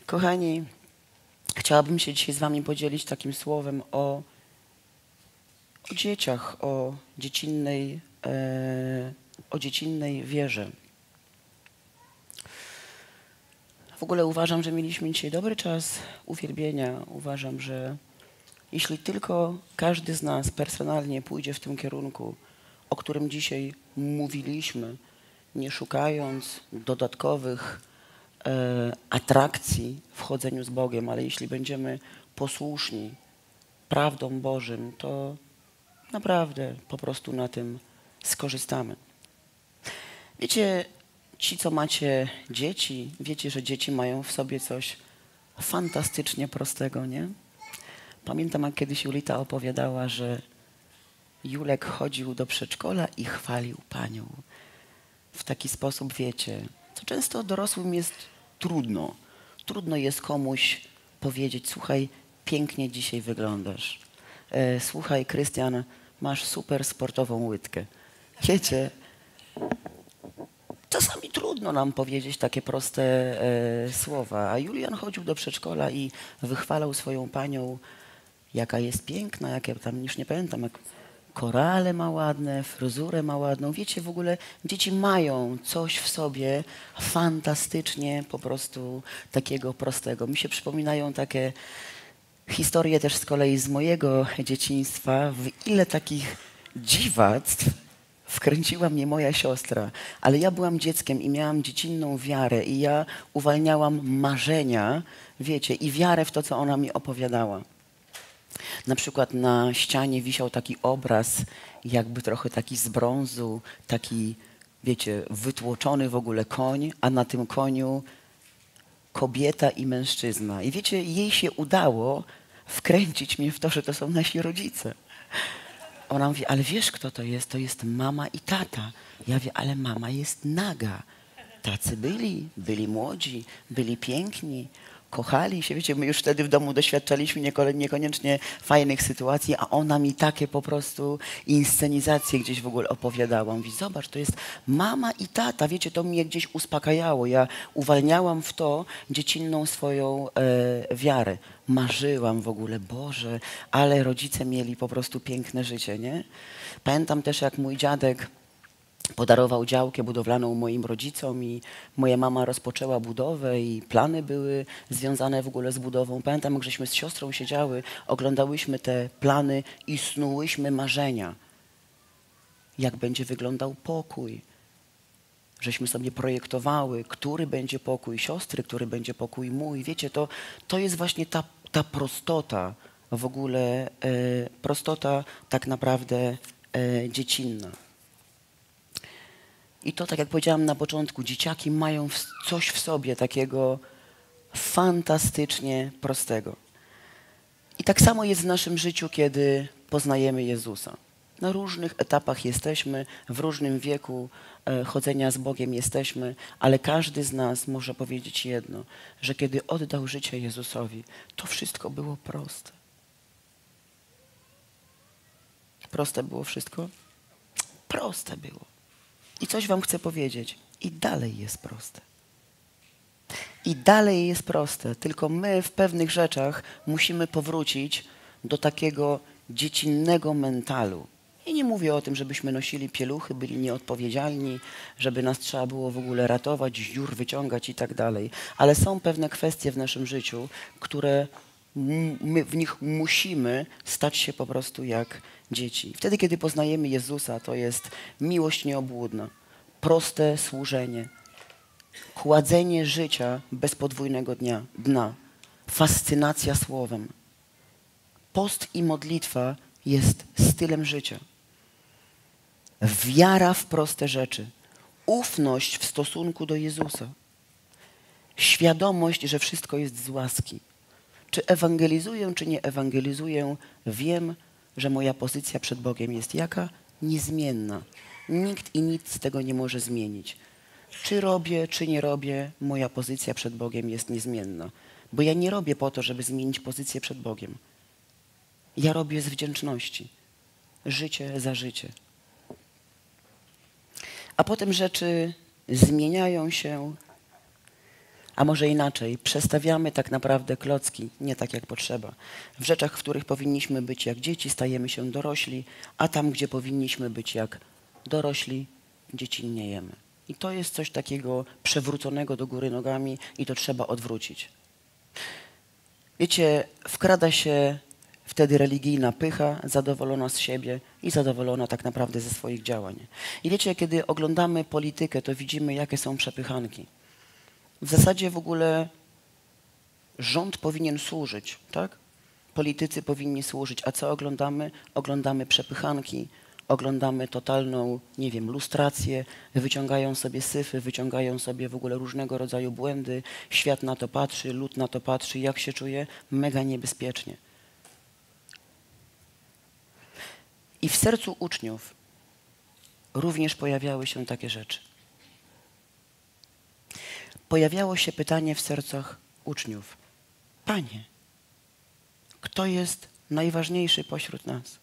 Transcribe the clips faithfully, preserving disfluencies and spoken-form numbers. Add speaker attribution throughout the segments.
Speaker 1: Kochani, chciałabym się dzisiaj z wami podzielić takim słowem o, o dzieciach, o dziecinnej, e, o dziecinnej wierze. W ogóle uważam, że mieliśmy dzisiaj dobry czas uwielbienia. Uważam, że jeśli tylko każdy z nas personalnie pójdzie w tym kierunku, o którym dzisiaj mówiliśmy, nie szukając dodatkowych e, atrakcji w chodzeniu z Bogiem, ale jeśli będziemy posłuszni prawdom Bożym, to naprawdę po prostu na tym skorzystamy. Wiecie, ci, co macie dzieci, wiecie, że dzieci mają w sobie coś fantastycznie prostego, nie? Pamiętam, jak kiedyś Julita opowiadała, że Julek chodził do przedszkola i chwalił Panią. W taki sposób, wiecie, co często dorosłym jest trudno. Trudno jest komuś powiedzieć: słuchaj, pięknie dzisiaj wyglądasz. E, słuchaj, Krystian, masz super sportową łydkę. Wiecie, czasami trudno nam powiedzieć takie proste e, słowa. A Julian chodził do przedszkola i wychwalał swoją panią, jaka jest piękna, jakie tam, już nie pamiętam, jak korale ma ładne, fryzurę ma ładną. Wiecie, w ogóle dzieci mają coś w sobie fantastycznie po prostu takiego prostego. Mi się przypominają takie historie też z kolei z mojego dzieciństwa, w ile takich dziwactw wkręciła mnie moja siostra. Ale ja byłam dzieckiem i miałam dziecinną wiarę i ja uwalniałam marzenia, wiecie, i wiarę w to, co ona mi opowiadała. Na przykład na ścianie wisiał taki obraz, jakby trochę taki z brązu, taki, wiecie, wytłoczony w ogóle koń, a na tym koniu kobieta i mężczyzna. I wiecie, jej się udało wkręcić mnie w to, że to są nasi rodzice. Ona mówi: ale wiesz, kto to jest? To jest mama i tata. Ja mówię: ale mama jest naga. Tacy byli, byli młodzi, byli piękni, kochali się. Wiecie, my już wtedy w domu doświadczaliśmy nieko- niekoniecznie fajnych sytuacji, a ona mi takie po prostu inscenizacje gdzieś w ogóle opowiadała. Mówi: zobacz, to jest mama i tata. Wiecie, to mnie gdzieś uspokajało. Ja uwalniałam w to dziecinną swoją e, wiarę. Marzyłam w ogóle: Boże, ale rodzice mieli po prostu piękne życie, nie? Pamiętam też, jak mój dziadek podarował działkę budowlaną moim rodzicom i moja mama rozpoczęła budowę i plany były związane w ogóle z budową. Pamiętam, jak żeśmy z siostrą siedziały, oglądałyśmy te plany i snułyśmy marzenia. Jak będzie wyglądał pokój. Żeśmy sobie projektowały, który będzie pokój siostry, który będzie pokój mój. Wiecie, to, to jest właśnie ta, ta prostota w ogóle, e, prostota tak naprawdę e, dziecinna. I to, tak jak powiedziałam na początku, dzieciaki mają coś w sobie takiego fantastycznie prostego. I tak samo jest w naszym życiu, kiedy poznajemy Jezusa. Na różnych etapach jesteśmy, w różnym wieku e, chodzenia z Bogiem jesteśmy, ale każdy z nas może powiedzieć jedno, że kiedy oddał życie Jezusowi, to wszystko było proste. Proste było wszystko? Proste było. I coś wam chcę powiedzieć. I dalej jest proste. I dalej jest proste. Tylko my w pewnych rzeczach musimy powrócić do takiego dziecinnego mentalu. I nie mówię o tym, żebyśmy nosili pieluchy, byli nieodpowiedzialni, żeby nas trzeba było w ogóle ratować, z dziur wyciągać i tak dalej. Ale są pewne kwestie w naszym życiu, które my w nich musimy stać się po prostu jak dzieci. Wtedy, kiedy poznajemy Jezusa, to jest miłość nieobłudna, proste służenie, kładzenie życia bez podwójnego dnia, dna, fascynacja słowem. Post i modlitwa jest stylem życia. Wiara w proste rzeczy, ufność w stosunku do Jezusa, świadomość, że wszystko jest z łaski. Czy ewangelizuję, czy nie ewangelizuję, wiem, że moja pozycja przed Bogiem jest jaka? Niezmienna. Nikt i nic z tego nie może zmienić. Czy robię, czy nie robię, moja pozycja przed Bogiem jest niezmienna. Bo ja nie robię po to, żeby zmienić pozycję przed Bogiem. Ja robię z wdzięczności. Życie za życie. A potem rzeczy zmieniają się, A może inaczej, przestawiamy tak naprawdę klocki nie tak jak potrzeba. W rzeczach, w których powinniśmy być jak dzieci, stajemy się dorośli, a tam, gdzie powinniśmy być jak dorośli, dziecinniejemy. I to jest coś takiego przewróconego do góry nogami i to trzeba odwrócić. Wiecie, wkrada się wtedy religijna pycha, zadowolona z siebie i zadowolona tak naprawdę ze swoich działań. I wiecie, kiedy oglądamy politykę, to widzimy, jakie są przepychanki. W zasadzie w ogóle rząd powinien służyć, tak? Politycy powinni służyć. A co oglądamy? Oglądamy przepychanki, oglądamy totalną, nie wiem, lustrację, wyciągają sobie syfy, wyciągają sobie w ogóle różnego rodzaju błędy. Świat na to patrzy, lud na to patrzy. Jak się czuje? Mega niebezpiecznie. I w sercu uczniów również pojawiały się takie rzeczy. Pojawiało się pytanie w sercach uczniów. Panie, kto jest najważniejszy pośród nas?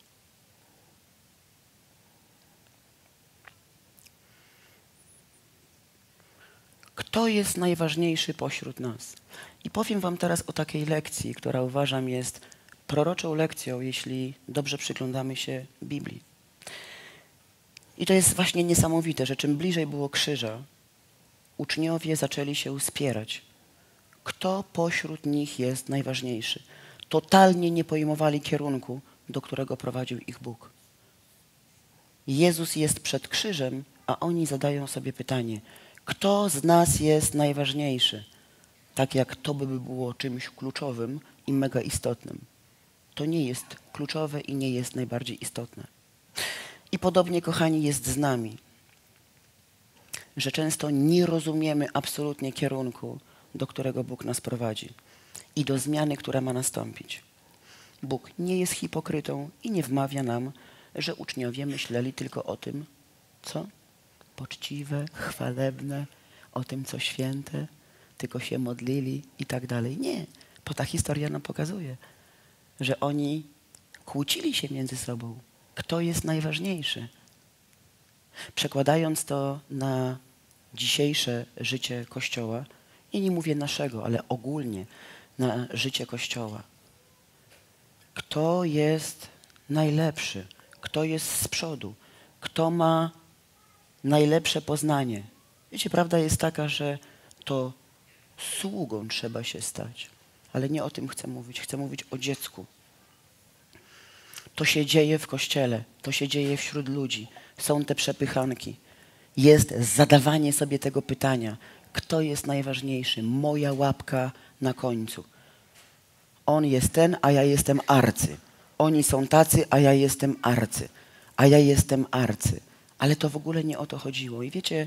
Speaker 1: Kto jest najważniejszy pośród nas? I powiem wam teraz o takiej lekcji, która uważam jest proroczą lekcją, jeśli dobrze przyglądamy się Biblii. I to jest właśnie niesamowite, że czym bliżej było krzyża, uczniowie zaczęli się spierać. Kto pośród nich jest najważniejszy? Totalnie nie pojmowali kierunku, do którego prowadził ich Bóg. Jezus jest przed krzyżem, a oni zadają sobie pytanie, kto z nas jest najważniejszy? Tak jak to by było czymś kluczowym i mega istotnym. To nie jest kluczowe i nie jest najbardziej istotne. I podobnie, kochani, jest z nami, że często nie rozumiemy absolutnie kierunku, do którego Bóg nas prowadzi i do zmiany, która ma nastąpić. Bóg nie jest hipokrytą i nie wmawia nam, że uczniowie myśleli tylko o tym, co poczciwe, chwalebne, o tym, co święte, tylko się modlili i tak dalej. Nie, bo ta historia nam pokazuje, że oni kłócili się między sobą. Kto jest najważniejszy? Przekładając to na dzisiejsze życie Kościoła, i nie mówię naszego, ale ogólnie na życie Kościoła. Kto jest najlepszy? Kto jest z przodu? Kto ma najlepsze poznanie? Wiecie, prawda jest taka, że to sługą trzeba się stać. Ale nie o tym chcę mówić. Chcę mówić o dziecku. To się dzieje w Kościele. To się dzieje wśród ludzi. Są te przepychanki. Jest zadawanie sobie tego pytania. Kto jest najważniejszy? Moja łapka na końcu. On jest ten, a ja jestem arcy. Oni są tacy, a ja jestem arcy. A ja jestem arcy. Ale to w ogóle nie o to chodziło. I wiecie,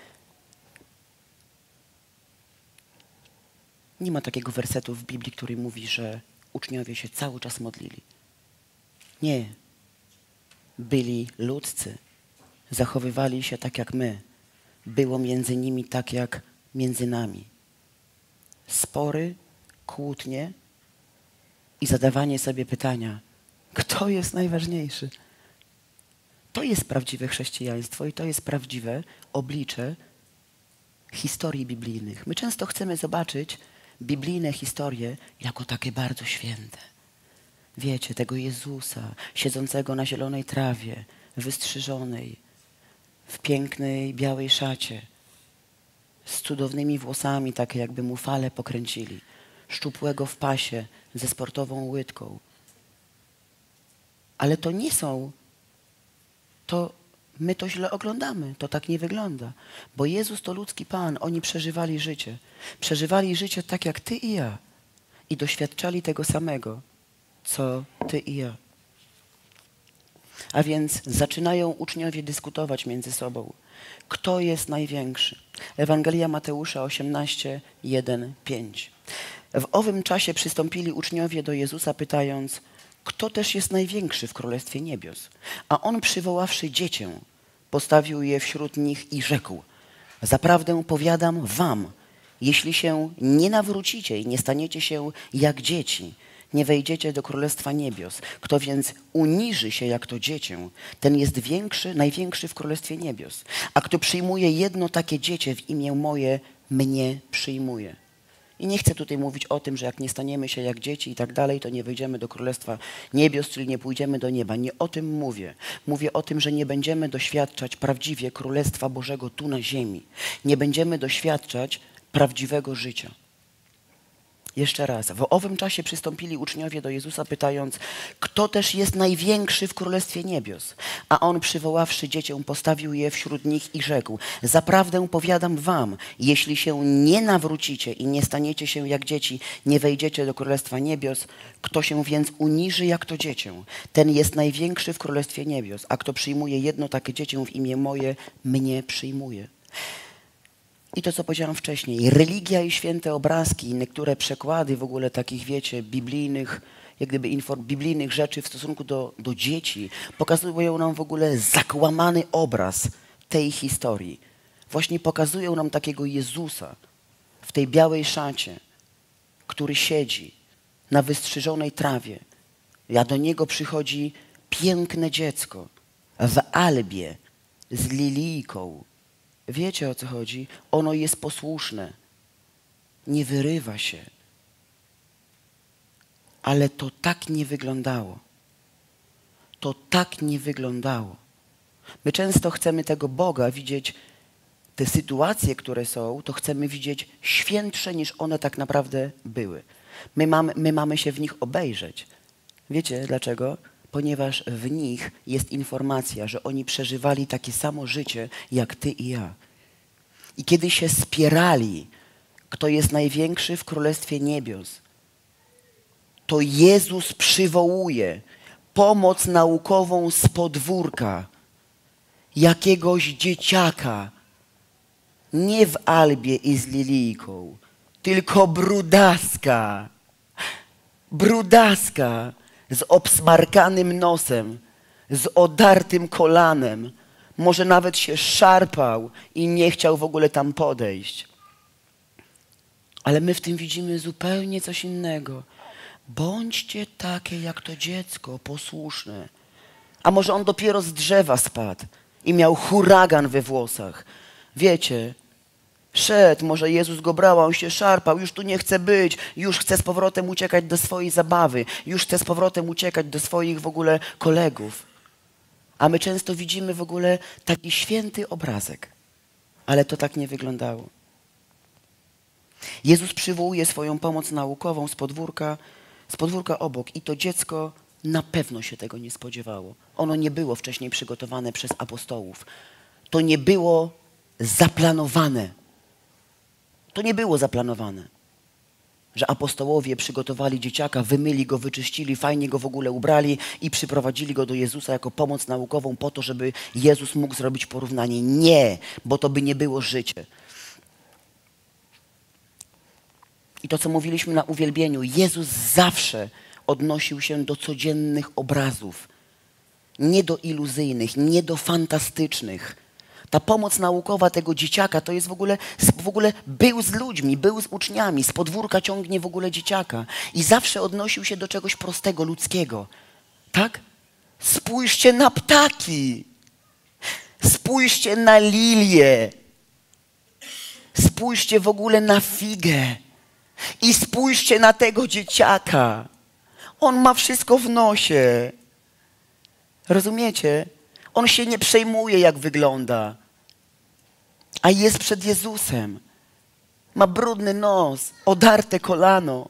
Speaker 1: nie ma takiego wersetu w Biblii, który mówi, że uczniowie się cały czas modlili. Nie. Byli ludzcy. Zachowywali się tak jak my. Było między nimi tak jak między nami. Spory, kłótnie i zadawanie sobie pytania, kto jest najważniejszy? To jest prawdziwe chrześcijaństwo i to jest prawdziwe oblicze historii biblijnych. My często chcemy zobaczyć biblijne historie jako takie bardzo święte. Wiecie, tego Jezusa, siedzącego na zielonej trawie, wystrzyżonej, w pięknej, białej szacie, z cudownymi włosami, takie jakby mu fale pokręcili, szczupłego w pasie, ze sportową łydką. Ale to nie są, to my to źle oglądamy, to tak nie wygląda. Bo Jezus to ludzki Pan, oni przeżywali życie. Przeżywali życie tak jak ty i ja. I doświadczali tego samego, co ty i ja. A więc zaczynają uczniowie dyskutować między sobą. Kto jest największy? Ewangelia Mateusza osiemnaście, jeden, pięć. W owym czasie przystąpili uczniowie do Jezusa, pytając, kto też jest największy w Królestwie Niebios? A On, przywoławszy dziecię, postawił je wśród nich i rzekł, zaprawdę powiadam wam, jeśli się nie nawrócicie i nie staniecie się jak dzieci, nie wejdziecie do Królestwa Niebios. Kto więc uniży się jak to dziecię, ten jest większy, największy w Królestwie Niebios. A kto przyjmuje jedno takie dziecię w imię moje, mnie przyjmuje. I nie chcę tutaj mówić o tym, że jak nie staniemy się jak dzieci i tak dalej, to nie wejdziemy do Królestwa Niebios, czyli nie pójdziemy do nieba. Nie o tym mówię. Mówię o tym, że nie będziemy doświadczać prawdziwie Królestwa Bożego tu na ziemi. Nie będziemy doświadczać prawdziwego życia. Jeszcze raz. W owym czasie przystąpili uczniowie do Jezusa, pytając, kto też jest największy w Królestwie Niebios? A On, przywoławszy dziecię, postawił je wśród nich i rzekł, zaprawdę powiadam wam, jeśli się nie nawrócicie i nie staniecie się jak dzieci, nie wejdziecie do Królestwa Niebios. Kto się więc uniży jak to dziecię, ten jest największy w Królestwie Niebios. A kto przyjmuje jedno takie dziecię w imię moje, mnie przyjmuje. I to, co powiedziałam wcześniej, religia i święte obrazki i niektóre przekłady w ogóle takich, wiecie, biblijnych, jak gdyby inform, biblijnych rzeczy w stosunku do, do dzieci pokazują nam w ogóle zakłamany obraz tej historii. Właśnie pokazują nam takiego Jezusa w tej białej szacie, który siedzi na wystrzyżonej trawie. A do Niego przychodzi piękne dziecko w albie z lilijką. Wiecie, o co chodzi? Ono jest posłuszne. Nie wyrywa się. Ale to tak nie wyglądało. To tak nie wyglądało. My często chcemy tego Boga widzieć, te sytuacje, które są, to chcemy widzieć świętsze niż one tak naprawdę były. My mamy, my mamy się w nich obejrzeć. Wiecie dlaczego? Ponieważ w nich jest informacja, że oni przeżywali takie samo życie, jak ty i ja. I kiedy się spierali, kto jest największy w Królestwie Niebios, to Jezus przywołuje pomoc naukową z podwórka jakiegoś dzieciaka, nie w albie i z lilijką, tylko brudaska, brudaska z obsmarkanym nosem, z odartym kolanem, może nawet się szarpał i nie chciał w ogóle tam podejść. Ale my w tym widzimy zupełnie coś innego. Bądźcie takie jak to dziecko, posłuszne. A może on dopiero z drzewa spadł i miał huragan we włosach. Wiecie, szedł, może Jezus go brał, a on się szarpał, już tu nie chce być, już chce z powrotem uciekać do swojej zabawy, już chce z powrotem uciekać do swoich w ogóle kolegów. A my często widzimy w ogóle taki święty obrazek. Ale to tak nie wyglądało. Jezus przywołuje swoją pomoc naukową z podwórka, z podwórka obok i to dziecko na pewno się tego nie spodziewało. Ono nie było wcześniej przygotowane przez apostołów. To nie było zaplanowane. To nie było zaplanowane. Że apostołowie przygotowali dzieciaka, wymyli go, wyczyścili, fajnie go w ogóle ubrali i przyprowadzili go do Jezusa jako pomoc naukową po to, żeby Jezus mógł zrobić porównanie. Nie, bo to by nie było życie. I to, co mówiliśmy na uwielbieniu, Jezus zawsze odnosił się do codziennych obrazów. Nie do iluzyjnych, nie do fantastycznych. Ta pomoc naukowa tego dzieciaka to jest w ogóle, w ogóle był z ludźmi, był z uczniami, z podwórka ciągnie w ogóle dzieciaka. I zawsze odnosił się do czegoś prostego, ludzkiego. Tak? Spójrzcie na ptaki. Spójrzcie na lilię. Spójrzcie w ogóle na figę. I spójrzcie na tego dzieciaka. On ma wszystko w nosie. Rozumiecie? On się nie przejmuje, jak wygląda. A jest przed Jezusem. Ma brudny nos, odarte kolano.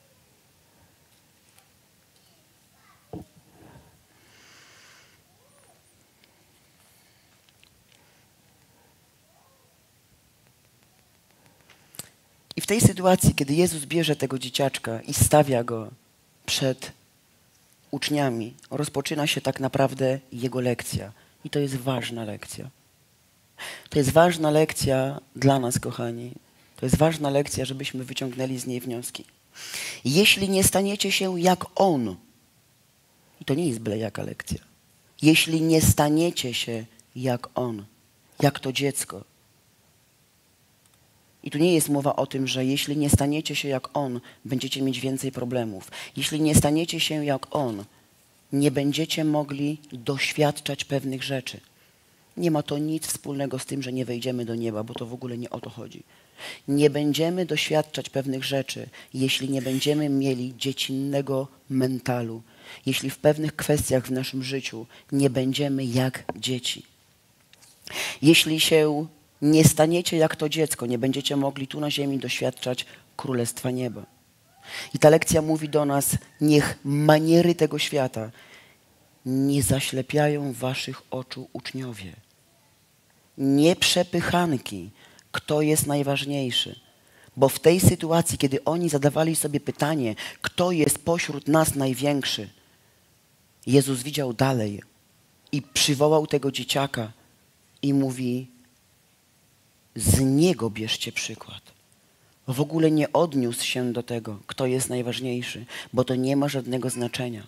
Speaker 1: I w tej sytuacji, kiedy Jezus bierze tego dzieciaczka i stawia go przed uczniami, rozpoczyna się tak naprawdę jego lekcja. I to jest ważna lekcja. To jest ważna lekcja dla nas, kochani. To jest ważna lekcja, żebyśmy wyciągnęli z niej wnioski. Jeśli nie staniecie się jak On, i to nie jest byle jaka lekcja, jeśli nie staniecie się jak On, jak to dziecko. I tu nie jest mowa o tym, że jeśli nie staniecie się jak On, będziecie mieć więcej problemów. Jeśli nie staniecie się jak On, nie będziecie mogli doświadczać pewnych rzeczy. Nie ma to nic wspólnego z tym, że nie wejdziemy do nieba, bo to w ogóle nie o to chodzi. Nie będziemy doświadczać pewnych rzeczy, jeśli nie będziemy mieli dziecinnego mentalu, jeśli w pewnych kwestiach w naszym życiu nie będziemy jak dzieci. Jeśli się nie staniecie jak to dziecko, nie będziecie mogli tu na ziemi doświadczać Królestwa Nieba. I ta lekcja mówi do nas, niech maniery tego świata nie zaślepiają waszych oczu, uczniowie. Nie przepychanki, kto jest najważniejszy. Bo w tej sytuacji, kiedy oni zadawali sobie pytanie, kto jest pośród nas największy, Jezus widział dalej i przywołał tego dzieciaka i mówi, z niego bierzcie przykład. W ogóle nie odniósł się do tego, kto jest najważniejszy, bo to nie ma żadnego znaczenia.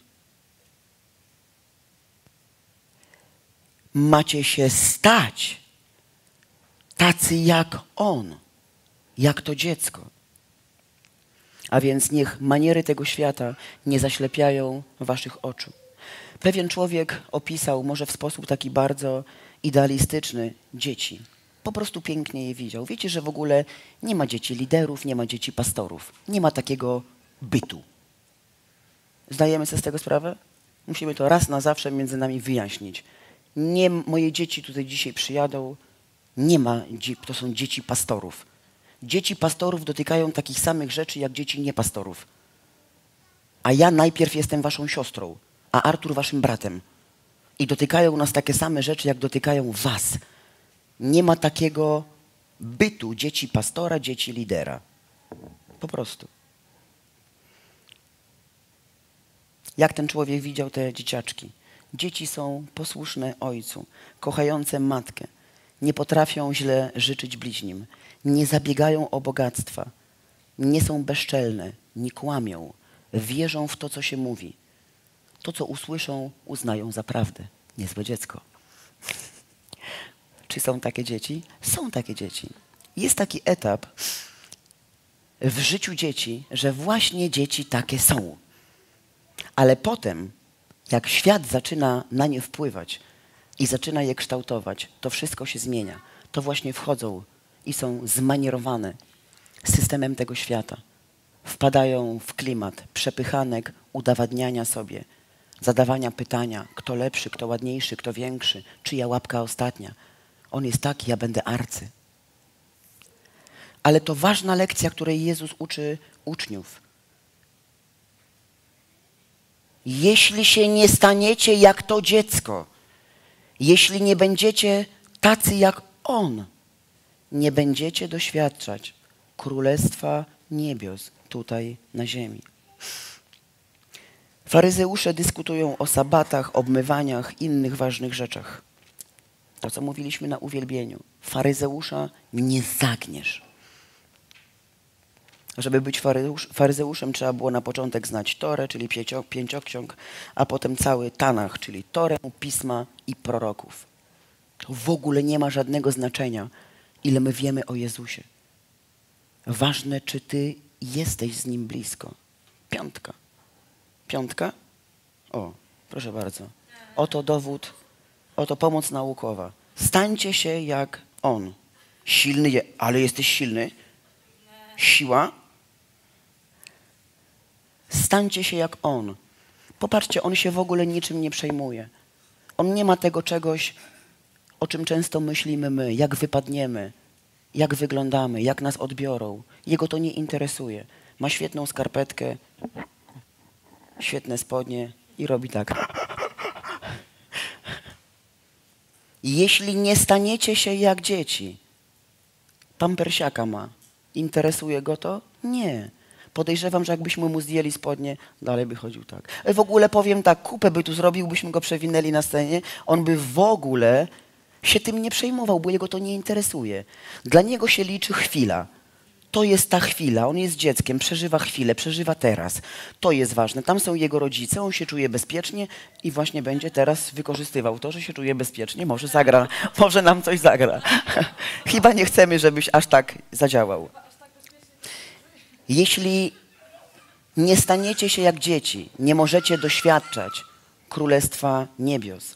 Speaker 1: Macie się stać tacy jak on, jak to dziecko. A więc niech maniery tego świata nie zaślepiają waszych oczu. Pewien człowiek opisał, może w sposób taki bardzo idealistyczny, dzieci. Po prostu pięknie je widział. Wiecie, że w ogóle nie ma dzieci liderów, nie ma dzieci pastorów. Nie ma takiego bytu. Zdajemy sobie z tego sprawę? Musimy to raz na zawsze między nami wyjaśnić. Nie, moje dzieci tutaj dzisiaj przyjadą. Nie ma, to są dzieci pastorów. Dzieci pastorów dotykają takich samych rzeczy, jak dzieci niepastorów. A ja najpierw jestem waszą siostrą, a Artur waszym bratem. I dotykają nas takie same rzeczy, jak dotykają was. Nie ma takiego bytu dzieci pastora, dzieci lidera. Po prostu. Jak ten człowiek widział te dzieciaczki? Dzieci są posłuszne ojcu, kochające matkę. Nie potrafią źle życzyć bliźnim. Nie zabiegają o bogactwa. Nie są bezczelne. Nie kłamią. Wierzą w to, co się mówi. To, co usłyszą, uznają za prawdę. Niezłe dziecko. Czy są takie dzieci? Są takie dzieci. Jest taki etap w życiu dzieci, że właśnie dzieci takie są. Ale potem, jak świat zaczyna na nie wpływać i zaczyna je kształtować, to wszystko się zmienia. To właśnie wchodzą i są zmanierowane systemem tego świata. Wpadają w klimat przepychanek, udowadniania sobie, zadawania pytania, kto lepszy, kto ładniejszy, kto większy, czyja łapka ostatnia. On jest taki, ja będę arcy. Ale to ważna lekcja, której Jezus uczy uczniów. Jeśli się nie staniecie jak to dziecko, jeśli nie będziecie tacy jak On, nie będziecie doświadczać Królestwa Niebios tutaj na ziemi. Faryzeusze dyskutują o sabatach, obmywaniach, innych ważnych rzeczach. To, co mówiliśmy na uwielbieniu. Faryzeusza nie zagniesz. Żeby być faryzeusz, faryzeuszem, trzeba było na początek znać Torę, czyli pięcio, pięcioksiąg, a potem cały Tanach, czyli Torę, Pisma i proroków. To w ogóle nie ma żadnego znaczenia, ile my wiemy o Jezusie. Ważne, czy ty jesteś z Nim blisko. Piątka. Piątka? O, proszę bardzo. Oto dowód, oto pomoc naukowa. Stańcie się jak On. Silny, je, ale jesteś silny? Siła? Stańcie się jak On. Popatrzcie, On się w ogóle niczym nie przejmuje. On nie ma tego czegoś, o czym często myślimy my, jak wypadniemy, jak wyglądamy, jak nas odbiorą. Jego to nie interesuje. Ma świetną skarpetkę, świetne spodnie i robi tak. Jeśli nie staniecie się jak dzieci, pampersiaka ma, interesuje go to? Nie. Podejrzewam, że jakbyśmy mu zdjęli spodnie, dalej by chodził tak. W ogóle powiem tak, kupę by tu zrobił, byśmy go przewinęli na scenie, on by w ogóle się tym nie przejmował, bo jego to nie interesuje. Dla niego się liczy chwila. To jest ta chwila, on jest dzieckiem, przeżywa chwilę, przeżywa teraz. To jest ważne. Tam są jego rodzice, on się czuje bezpiecznie i właśnie będzie teraz wykorzystywał to, że się czuje bezpiecznie. Może zagra, może nam coś zagra. Chyba nie chcemy, żebyś aż tak zadziałał. Jeśli nie staniecie się jak dzieci, nie możecie doświadczać Królestwa Niebios.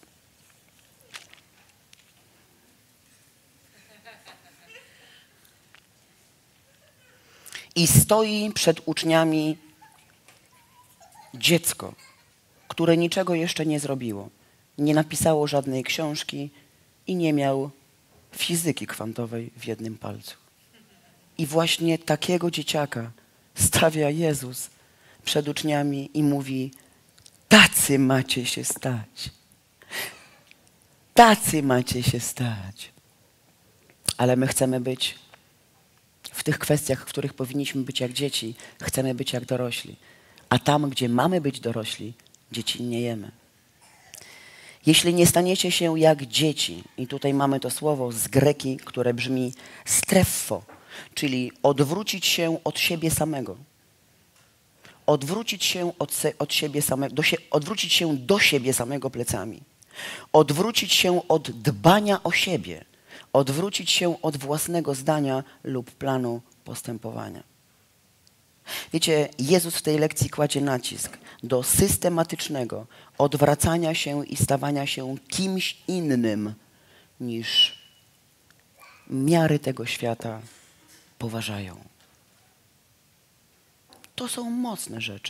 Speaker 1: I stoi przed uczniami dziecko, które niczego jeszcze nie zrobiło. Nie napisało żadnej książki i nie miał fizyki kwantowej w jednym palcu. I właśnie takiego dzieciaka stawia Jezus przed uczniami i mówi: tacy macie się stać. Tacy macie się stać. Ale my chcemy być w tych kwestiach, w których powinniśmy być jak dzieci, chcemy być jak dorośli. A tam, gdzie mamy być dorośli, dziecinniejemy. Jeśli nie staniecie się jak dzieci, i tutaj mamy to słowo z greki, które brzmi streffo, czyli odwrócić się od siebie samego. Odwrócić się od, se, od siebie samego, do sie, odwrócić się do siebie samego plecami. Odwrócić się od dbania o siebie. Odwrócić się od własnego zdania lub planu postępowania. Wiecie, Jezus w tej lekcji kładzie nacisk do systematycznego odwracania się i stawania się kimś innym niż miary tego świata poważają. To są mocne rzeczy.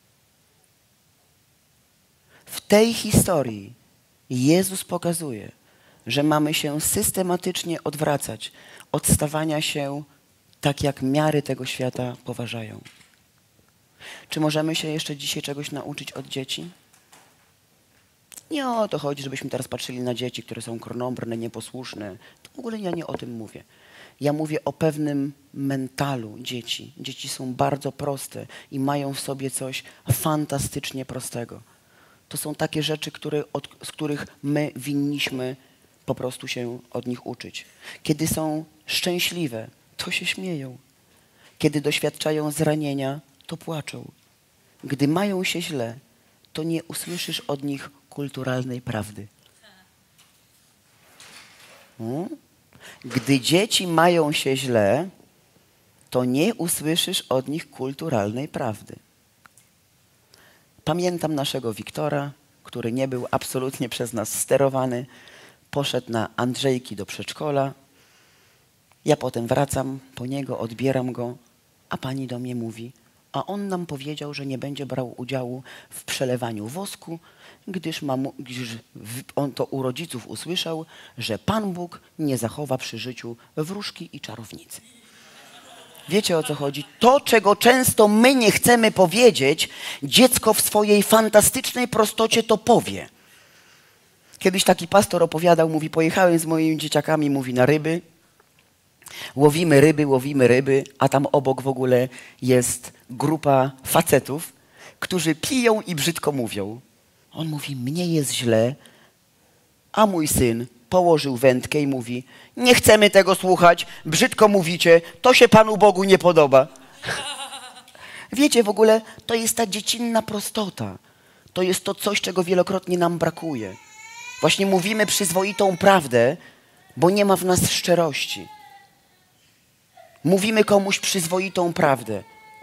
Speaker 1: W tej historii Jezus pokazuje, że mamy się systematycznie odwracać od stawania się tak, jak miary tego świata poważają. Czy możemy się jeszcze dzisiaj czegoś nauczyć od dzieci? Nie o to chodzi, żebyśmy teraz patrzyli na dzieci, które są krnąbrne, nieposłuszne. To w ogóle ja nie o tym mówię. Ja mówię o pewnym mentalu dzieci. Dzieci są bardzo proste i mają w sobie coś fantastycznie prostego. To są takie rzeczy, które, od, z których my winniśmy po prostu się od nich uczyć. Kiedy są szczęśliwe, to się śmieją. Kiedy doświadczają zranienia, to płaczą. Gdy mają się źle, to nie usłyszysz od nich kulturalnej prawdy. Hmm? Gdy dzieci mają się źle, to nie usłyszysz od nich kulturalnej prawdy. Pamiętam naszego Wiktora, który nie był absolutnie przez nas sterowany. Poszedł na Andrzejki do przedszkola. Ja potem wracam po niego, odbieram go, a pani do mnie mówi: a on nam powiedział, że nie będzie brał udziału w przelewaniu wosku, gdyż, mam, gdyż on to u rodziców usłyszał, że Pan Bóg nie zachowa przy życiu wróżki i czarownicy. Wiecie, o co chodzi? To, czego często my nie chcemy powiedzieć, dziecko w swojej fantastycznej prostocie to powie. Kiedyś taki pastor opowiadał, mówi: pojechałem z moimi dzieciakami, mówi, na ryby. Łowimy ryby, łowimy ryby, a tam obok w ogóle jest grupa facetów, którzy piją i brzydko mówią. On mówi: mnie jest źle, a mój syn położył wędkę i mówi: nie chcemy tego słuchać, brzydko mówicie, to się Panu Bogu nie podoba. Wiecie, w ogóle to jest ta dziecinna prostota. To jest to coś, czego wielokrotnie nam brakuje. Właśnie mówimy przyzwoitą prawdę, bo nie ma w nas szczerości. Mówimy komuś przyzwoitą prawdę.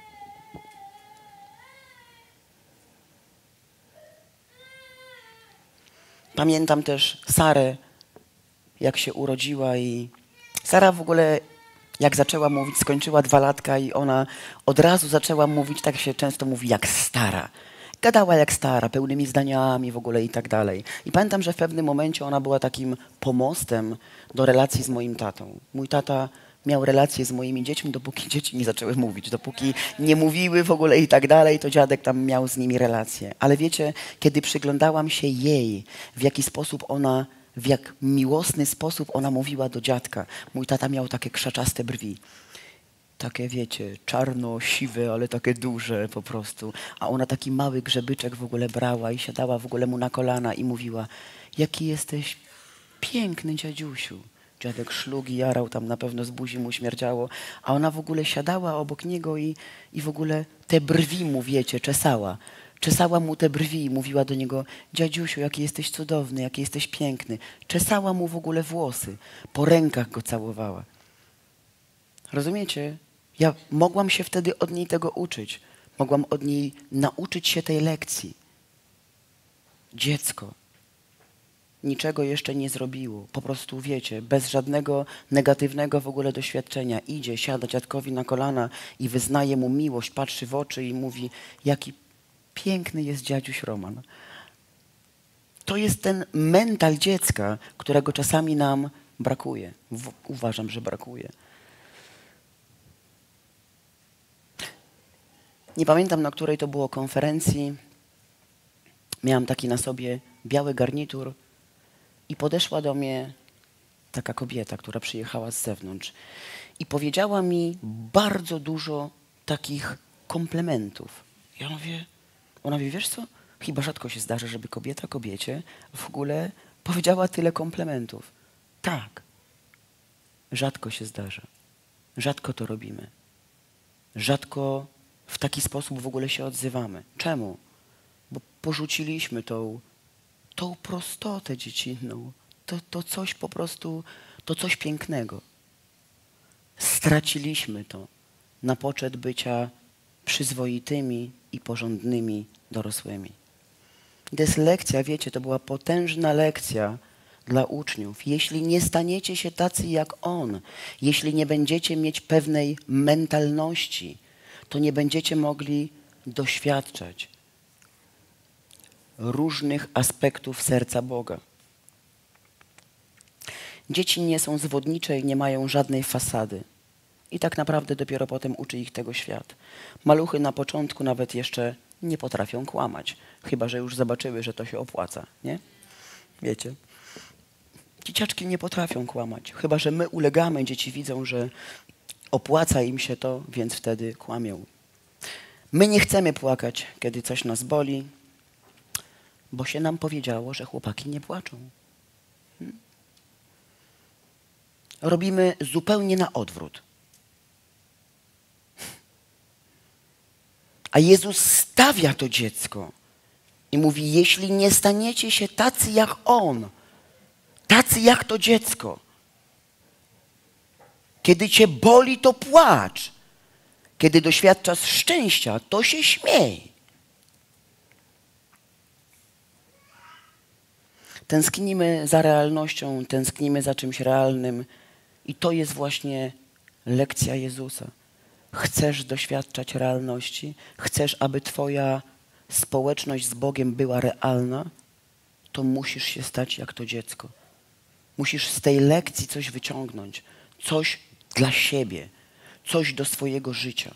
Speaker 1: Pamiętam też Sarę, jak się urodziła, i Sara w ogóle, jak zaczęła mówić, skończyła dwa latka i ona od razu zaczęła mówić, tak się często mówi, jak stara. Gadała jak stara, pełnymi zdaniami w ogóle i tak dalej. I pamiętam, że w pewnym momencie ona była takim pomostem do relacji z moim tatą. Mój tata miał relacje z moimi dziećmi, dopóki dzieci nie zaczęły mówić. Dopóki nie mówiły w ogóle i tak dalej, to dziadek tam miał z nimi relacje. Ale wiecie, kiedy przyglądałam się jej, w jaki sposób ona, w jak miłosny sposób ona mówiła do dziadka. Mój tata miał takie krzaczaste brwi. Takie, wiecie, czarno-siwe, ale takie duże po prostu. A ona taki mały grzebyczek w ogóle brała i siadała w ogóle mu na kolana i mówiła: jaki jesteś piękny, dziadziusiu. Dziadek szlugł i jarał, tam na pewno z buzi mu śmierdziało. A ona w ogóle siadała obok niego i, i w ogóle te brwi mu, wiecie, czesała. Czesała mu te brwi i mówiła do niego: dziadziusiu, jaki jesteś cudowny, jaki jesteś piękny. Czesała mu w ogóle włosy. Po rękach go całowała. Rozumiecie? Ja mogłam się wtedy od niej tego uczyć. Mogłam od niej nauczyć się tej lekcji. Dziecko. niczego jeszcze nie zrobiło. Po prostu, wiecie, bez żadnego negatywnego w ogóle doświadczenia. Idzie, siada dziadkowi na kolana i wyznaje mu miłość, patrzy w oczy i mówi, jaki piękny jest dziadziuś Roman. To jest ten mental dziecka, którego czasami nam brakuje. W, uważam, że brakuje. Nie pamiętam, na której to było konferencji. Miałam taki na sobie biały garnitur i podeszła do mnie taka kobieta, która przyjechała z zewnątrz i powiedziała mi bardzo dużo takich komplementów. Ja mówię, ona mówi, wiesz co, chyba rzadko się zdarza, żeby kobieta kobiecie w ogóle powiedziała tyle komplementów. Tak, rzadko się zdarza. Rzadko to robimy. Rzadko w taki sposób w ogóle się odzywamy. Czemu? Bo porzuciliśmy tą, tą prostotę dziecinną. To, to coś po prostu, to coś pięknego. Straciliśmy to na poczet bycia przyzwoitymi i porządnymi dorosłymi. I to jest lekcja, wiecie, to była potężna lekcja dla uczniów. Jeśli nie staniecie się tacy jak On, jeśli nie będziecie mieć pewnej mentalności, to nie będziecie mogli doświadczać różnych aspektów serca Boga. Dzieci nie są zwodnicze i nie mają żadnej fasady. I tak naprawdę dopiero potem uczy ich tego świat. Maluchy na początku nawet jeszcze nie potrafią kłamać. Chyba że już zobaczyły, że to się opłaca, nie? Wiecie? Dzieciaczki nie potrafią kłamać. Chyba że my ulegamy, dzieci widzą, że opłaca im się to, więc wtedy kłamią. My nie chcemy płakać, kiedy coś nas boli, bo się nam powiedziało, że chłopaki nie płaczą. Hmm? Robimy zupełnie na odwrót. A Jezus stawia to dziecko i mówi, jeśli nie staniecie się tacy jak On, tacy jak to dziecko, kiedy cię boli, to płacz. Kiedy doświadczasz szczęścia, to się śmiej. Tęsknimy za realnością, tęsknimy za czymś realnym i to jest właśnie lekcja Jezusa. Chcesz doświadczać realności? Chcesz, aby twoja społeczność z Bogiem była realna? To musisz się stać jak to dziecko. Musisz z tej lekcji coś wyciągnąć. Coś dla siebie. Coś do swojego życia.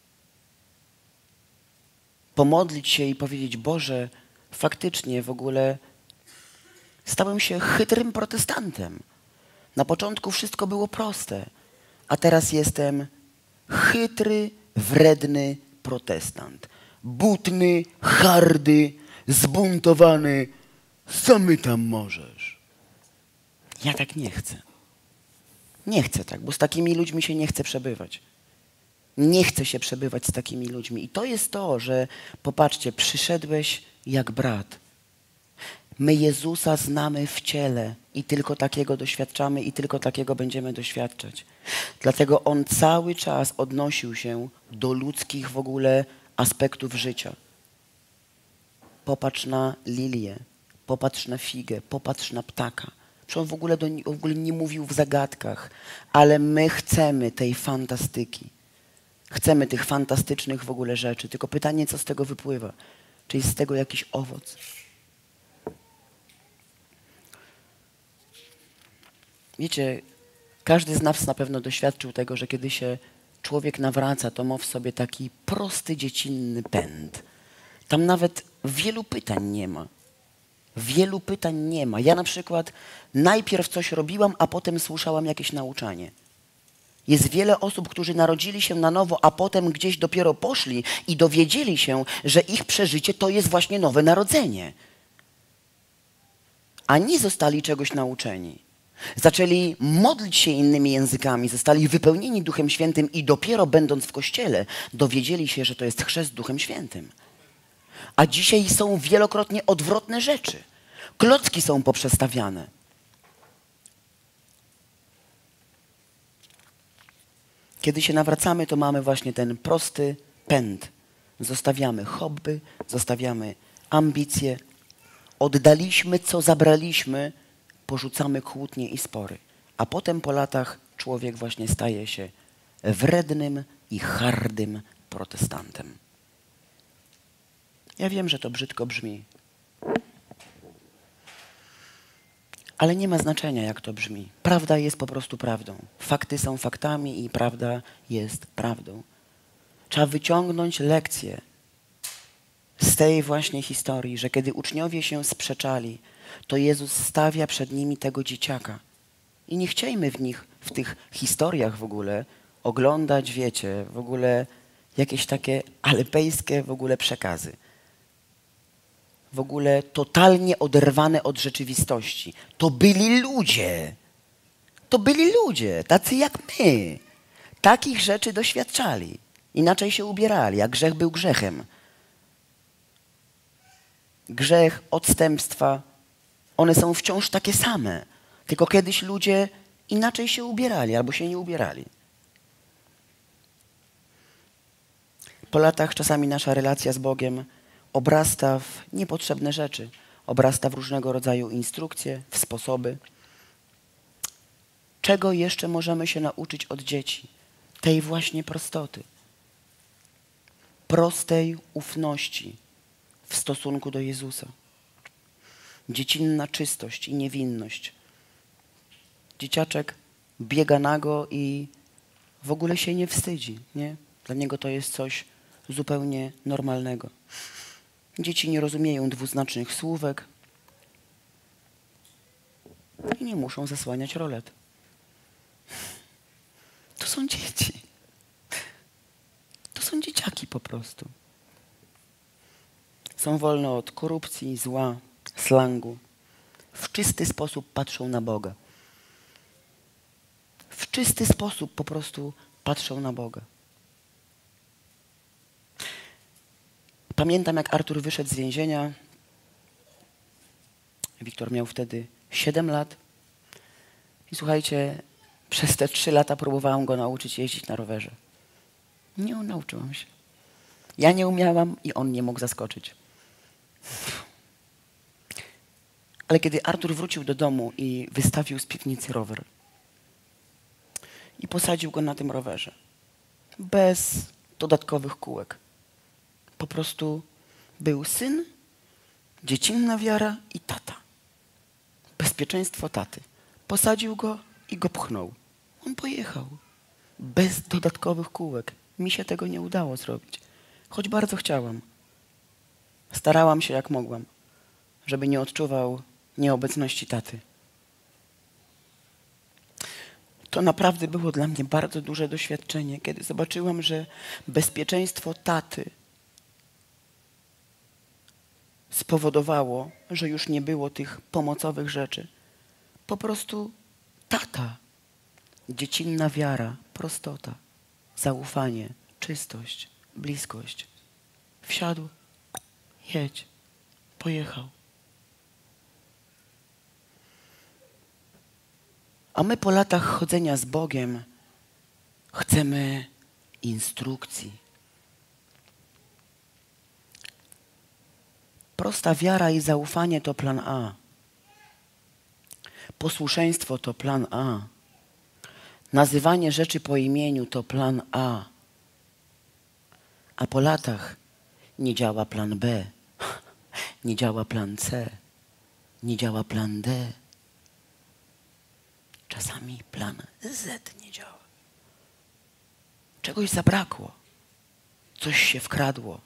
Speaker 1: Pomodlić się i powiedzieć, Boże, faktycznie w ogóle stałem się chytrym protestantem. Na początku wszystko było proste, a teraz jestem chytry, wredny protestant. Butny, hardy, zbuntowany. Co my tam możesz? Ja tak nie chcę. Nie chcę tak, bo z takimi ludźmi się nie chce przebywać. Nie chce się przebywać z takimi ludźmi. I to jest to, że popatrzcie, przyszedłeś jak brat. My Jezusa znamy w ciele i tylko takiego doświadczamy i tylko takiego będziemy doświadczać. Dlatego On cały czas odnosił się do ludzkich w ogóle aspektów życia. Popatrz na lilię, popatrz na figę, popatrz na ptaka. Przecież On w ogóle, do, w ogóle nie mówił w zagadkach, ale my chcemy tej fantastyki. Chcemy tych fantastycznych w ogóle rzeczy. Tylko pytanie, co z tego wypływa? Czy jest z tego jakiś owoc? Wiecie, każdy z nas na pewno doświadczył tego, że kiedy się człowiek nawraca, to ma w sobie taki prosty, dziecinny pęd. Tam nawet wielu pytań nie ma. Wielu pytań nie ma. Ja na przykład najpierw coś robiłam, a potem słyszałam jakieś nauczanie. Jest wiele osób, którzy narodzili się na nowo, a potem gdzieś dopiero poszli i dowiedzieli się, że ich przeżycie to jest właśnie nowe narodzenie. A nie zostali czegoś nauczeni. Zaczęli modlić się innymi językami, zostali wypełnieni Duchem Świętym i dopiero będąc w kościele dowiedzieli się, że to jest chrzest Duchem Świętym. A dzisiaj są wielokrotnie odwrotne rzeczy. Klocki są poprzestawiane. Kiedy się nawracamy, to mamy właśnie ten prosty pęd. Zostawiamy hobby, zostawiamy ambicje, Oddaliśmy, co zabraliśmy, porzucamy kłótnie i spory. A potem po latach człowiek właśnie staje się wrednym i hardym protestantem. Ja wiem, że to brzydko brzmi. Ale nie ma znaczenia, jak to brzmi. Prawda jest po prostu prawdą. Fakty są faktami i prawda jest prawdą. Trzeba wyciągnąć lekcję z tej właśnie historii, że kiedy uczniowie się sprzeczali, to Jezus stawia przed nimi tego dzieciaka. I nie chciejmy w nich, w tych historiach w ogóle oglądać, wiecie, w ogóle jakieś takie alpejskie w ogóle przekazy. W ogóle totalnie oderwane od rzeczywistości. To byli ludzie. To byli ludzie, tacy jak my. Takich rzeczy doświadczali. Inaczej się ubierali, a grzech był grzechem. Grzech, odstępstwa, one są wciąż takie same. Tylko kiedyś ludzie inaczej się ubierali albo się nie ubierali. Po latach czasami nasza relacja z Bogiem obrasta w niepotrzebne rzeczy. Obrasta w różnego rodzaju instrukcje, w sposoby. Czego jeszcze możemy się nauczyć od dzieci? Tej właśnie prostoty. Prostej ufności w stosunku do Jezusa. Dziecinna czystość i niewinność. Dzieciaczek biega nago i w ogóle się nie wstydzi. Nie? Dla niego to jest coś zupełnie normalnego. Dzieci nie rozumieją dwuznacznych słówek i nie muszą zasłaniać rolet. To są dzieci. To są dzieciaki po prostu. Są wolne od korupcji, zła, slangu. W czysty sposób patrzą na Boga. W czysty sposób po prostu patrzą na Boga. Pamiętam, jak Artur wyszedł z więzienia. Wiktor miał wtedy siedem lat. I słuchajcie, przez te trzy lata próbowałam go nauczyć jeździć na rowerze. Nie nauczyłam się. Ja nie umiałam i on nie mógł zaskoczyć. Ale kiedy Artur wrócił do domu i wystawił z piwnicy rower i posadził go na tym rowerze, bez dodatkowych kółek, po prostu był syn, dziecinna wiara i tata. Bezpieczeństwo taty. Posadził go i go pchnął. On pojechał. Bez dodatkowych kółek. Mi się tego nie udało zrobić. Choć bardzo chciałam. Starałam się jak mogłam, żeby nie odczuwał nieobecności taty. To naprawdę było dla mnie bardzo duże doświadczenie, kiedy zobaczyłam, że bezpieczeństwo taty spowodowało, że już nie było tych pomocowych rzeczy. Po prostu tata, dziecinna wiara, prostota, zaufanie, czystość, bliskość. Wsiadł, jedź, pojechał. A my po latach chodzenia z Bogiem chcemy instrukcji. Prosta wiara i zaufanie to plan A. Posłuszeństwo to plan A. Nazywanie rzeczy po imieniu to plan A. A po latach nie działa plan B, nie działa plan C, nie działa plan D. Czasami plan Z nie działa. Czegoś zabrakło. Coś się wkradło.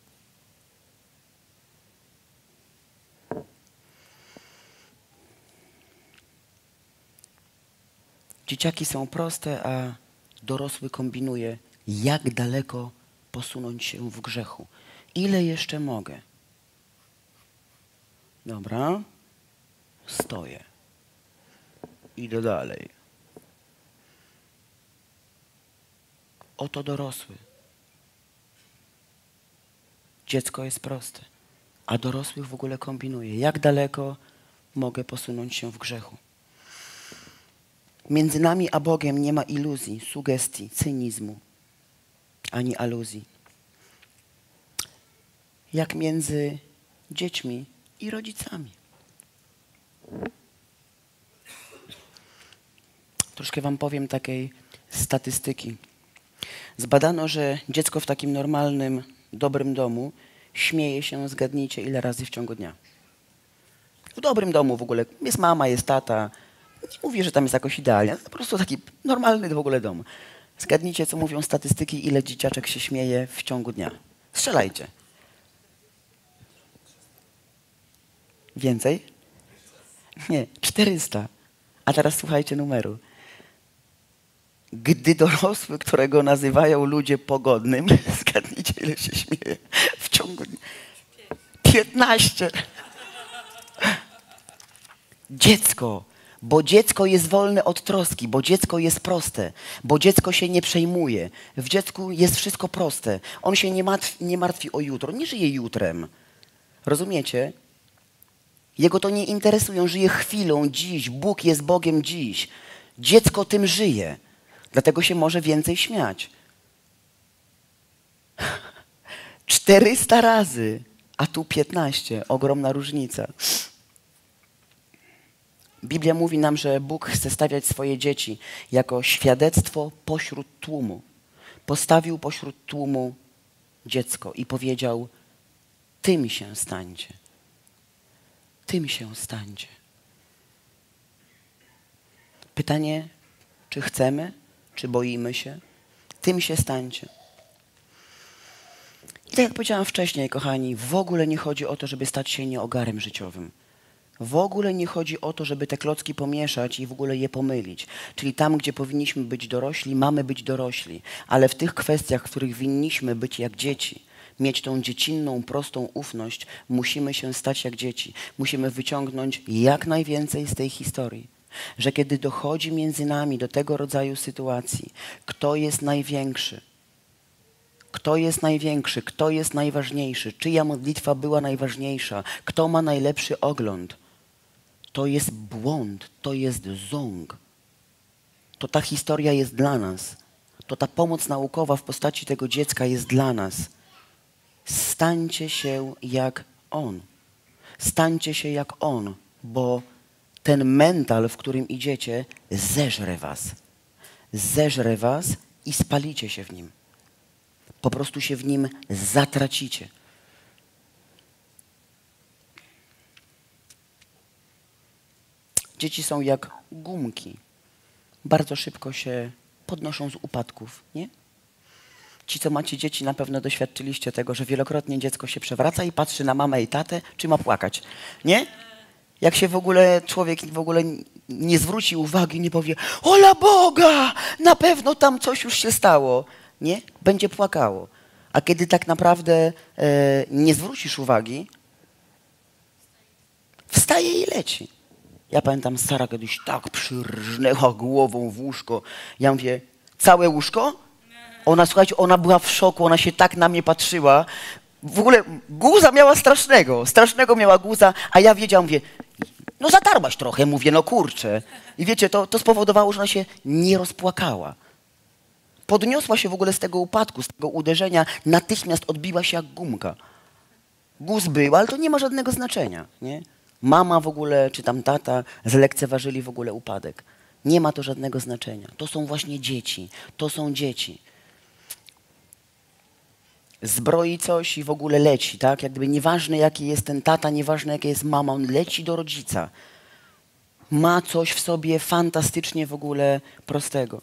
Speaker 1: Dzieciaki są proste, a dorosły kombinuje, jak daleko posunąć się w grzechu. Ile jeszcze mogę? Dobra. Stoję. Idę dalej. Oto dorosły. Dziecko jest proste, a dorosłych w ogóle kombinuje. Jak daleko mogę posunąć się w grzechu? Między nami a Bogiem nie ma iluzji, sugestii, cynizmu, ani aluzji. Jak między dziećmi i rodzicami. Troszkę wam powiem takiej statystyki. Zbadano, że dziecko w takim normalnym, dobrym domu śmieje się, zgadnijcie, ile razy w ciągu dnia. W dobrym domu w ogóle jest mama, jest tata. Nie mówię, że tam jest jakoś idealnie. Po prostu taki normalny w ogóle dom. Zgadnijcie, co mówią statystyki, ile dzieciaczek się śmieje w ciągu dnia. Strzelajcie. Więcej? Nie, czterysta. A teraz słuchajcie numeru. Gdy dorosły, którego nazywają ludzie pogodnym, zgadnijcie, ile się śmieje w ciągu dnia. piętnaście. Dziecko, bo dziecko jest wolne od troski, bo dziecko jest proste, bo dziecko się nie przejmuje. W dziecku jest wszystko proste. On się nie martwi, nie martwi o jutro, nie żyje jutrem. Rozumiecie? Jego to nie interesuje, on żyje chwilą, dziś. Bóg jest Bogiem dziś. Dziecko tym żyje. Dlatego się może więcej śmiać. czterysta razy, a tu piętnaście. Ogromna różnica. Biblia mówi nam, że Bóg chce stawiać swoje dzieci jako świadectwo pośród tłumu. Postawił pośród tłumu dziecko i powiedział: tym się stańcie. Tym się stańcie. Pytanie, czy chcemy, czy boimy się? Tym się stańcie. I tak jak powiedziałam wcześniej, kochani, w ogóle nie chodzi o to, żeby stać się nieogarem życiowym. W ogóle nie chodzi o to, żeby te klocki pomieszać i w ogóle je pomylić. Czyli tam, gdzie powinniśmy być dorośli, mamy być dorośli. Ale w tych kwestiach, w których winniśmy być jak dzieci, mieć tą dziecinną, prostą ufność, musimy się stać jak dzieci. Musimy wyciągnąć jak najwięcej z tej historii. Że kiedy dochodzi między nami do tego rodzaju sytuacji, kto jest największy, kto jest największy, kto jest najważniejszy, czyja modlitwa była najważniejsza, kto ma najlepszy ogląd, to jest błąd, to jest ząg. To ta historia jest dla nas. To ta pomoc naukowa w postaci tego dziecka jest dla nas. Stańcie się jak on. Stańcie się jak on, bo ten mental, w którym idziecie, zeżre was. Zeżre was i spalicie się w nim. Po prostu się w nim zatracicie. Dzieci są jak gumki. Bardzo szybko się podnoszą z upadków, nie? Ci, co macie dzieci, na pewno doświadczyliście tego, że wielokrotnie dziecko się przewraca i patrzy na mamę i tatę, czy ma płakać, nie? Jak się w ogóle człowiek w ogóle nie zwróci uwagi, nie powie: ola Boga, na pewno tam coś już się stało, nie? Będzie płakało. A kiedy tak naprawdę e, nie zwrócisz uwagi, wstaje i leci. Ja pamiętam, Sara kiedyś tak przyrżnęła głową w łóżko. Ja mówię: całe łóżko? Ona, słuchajcie, ona była w szoku, ona się tak na mnie patrzyła. W ogóle guza miała strasznego, strasznego miała guza, a ja wiedziałam, mówię: no zatarłaś trochę, mówię, no kurczę. I wiecie, to, to spowodowało, że ona się nie rozpłakała. Podniosła się w ogóle z tego upadku, z tego uderzenia, natychmiast odbiła się jak gumka. Guz był, ale to nie ma żadnego znaczenia, nie? Mama w ogóle, czy tam tata zlekceważyli w ogóle upadek. Nie ma to żadnego znaczenia. To są właśnie dzieci. To są dzieci. Zbroi coś i w ogóle leci, tak? Jak gdyby nieważne, jaki jest ten tata, nieważne, jaka jest mama, on leci do rodzica. Ma coś w sobie fantastycznie w ogóle prostego.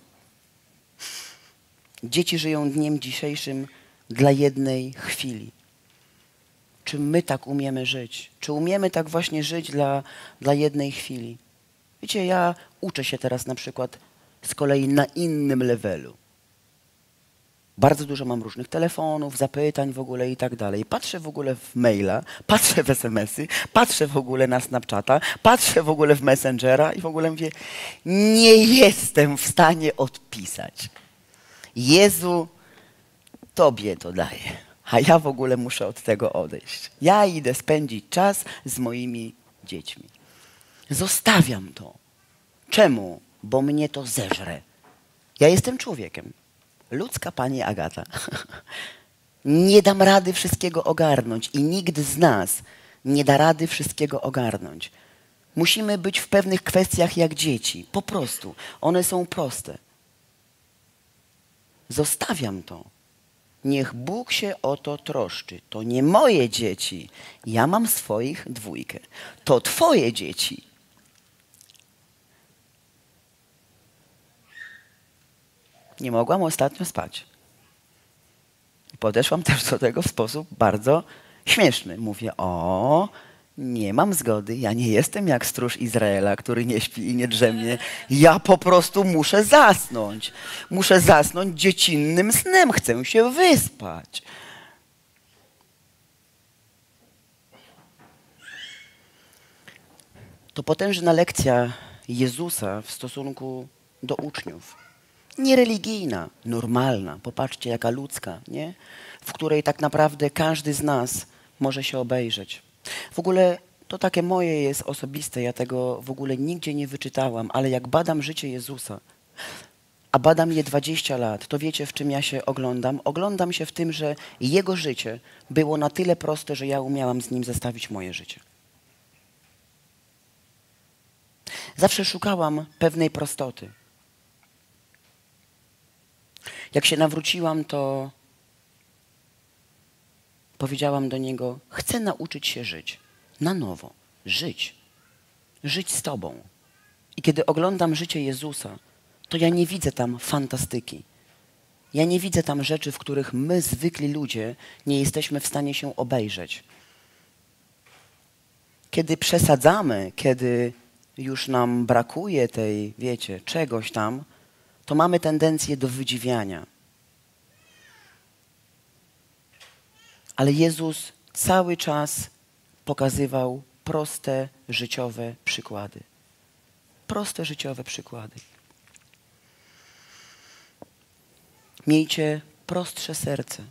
Speaker 1: Dzieci żyją dniem dzisiejszym dla jednej chwili. Czy my tak umiemy żyć? Czy umiemy tak właśnie żyć dla, dla jednej chwili? Wiecie, ja uczę się teraz na przykład z kolei na innym levelu. Bardzo dużo mam różnych telefonów, zapytań w ogóle i tak dalej. Patrzę w ogóle w maila, patrzę w es em esy, patrzę w ogóle na Snapchata, patrzę w ogóle w Messengera i w ogóle mówię: nie jestem w stanie odpisać. Jezu, Tobie to daję, a ja w ogóle muszę od tego odejść. Ja idę spędzić czas z moimi dziećmi. Zostawiam to. Czemu? Bo mnie to zeżre. Ja jestem człowiekiem. Ludzka pani Agata. Nie dam rady wszystkiego ogarnąć i nikt z nas nie da rady wszystkiego ogarnąć. Musimy być w pewnych kwestiach jak dzieci. Po prostu. One są proste. Zostawiam to. Niech Bóg się o to troszczy. To nie moje dzieci. Ja mam swoich dwójkę. To twoje dzieci. Nie mogłam ostatnio spać. Podeszłam też do tego w sposób bardzo śmieszny. Mówię, o, nie mam zgody. Ja nie jestem jak stróż Izraela, który nie śpi i nie drzemie. Ja po prostu muszę zasnąć. Muszę zasnąć dziecinnym snem. Chcę się wyspać. To potężna lekcja Jezusa w stosunku do uczniów. Niereligijna, normalna. Popatrzcie, jaka ludzka, nie? W której tak naprawdę każdy z nas może się obejrzeć. W ogóle to takie moje jest osobiste, ja tego w ogóle nigdzie nie wyczytałam, ale jak badam życie Jezusa, a badam je dwadzieścia lat, to wiecie, w czym ja się oglądam? Oglądam się w tym, że Jego życie było na tyle proste, że ja umiałam z Nim zestawić moje życie. Zawsze szukałam pewnej prostoty. Jak się nawróciłam, to powiedziałam do Niego, chcę nauczyć się żyć. Na nowo. Żyć. Żyć z Tobą. I kiedy oglądam życie Jezusa, to ja nie widzę tam fantastyki. Ja nie widzę tam rzeczy, w których my, zwykli ludzie, nie jesteśmy w stanie się obejrzeć. Kiedy przesadzamy, kiedy już nam brakuje tej, wiecie, czegoś tam, to mamy tendencję do wydziwiania. Ale Jezus cały czas pokazywał proste życiowe przykłady. Proste życiowe przykłady. Miejcie prostsze serce.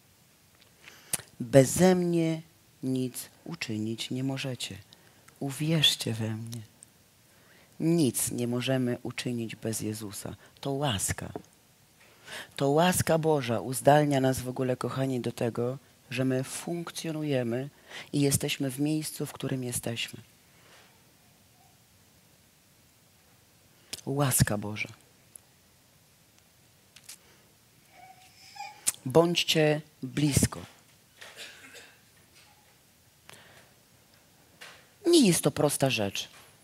Speaker 1: Beze mnie nic uczynić nie możecie. Uwierzcie we mnie. Nic nie możemy uczynić bez Jezusa. To łaska. To łaska Boża uzdalnia nas w ogóle, kochani, do tego, że my funkcjonujemy i jesteśmy w miejscu, w którym jesteśmy. Łaska Boża. Bądźcie blisko. Nie jest to prosta rzecz.